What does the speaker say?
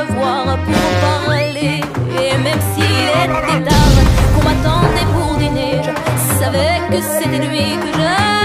revoir pour parler. Et même s'il était tard, qu'on m'attendait pour dîner, je savais que c'était lui que j'aimais.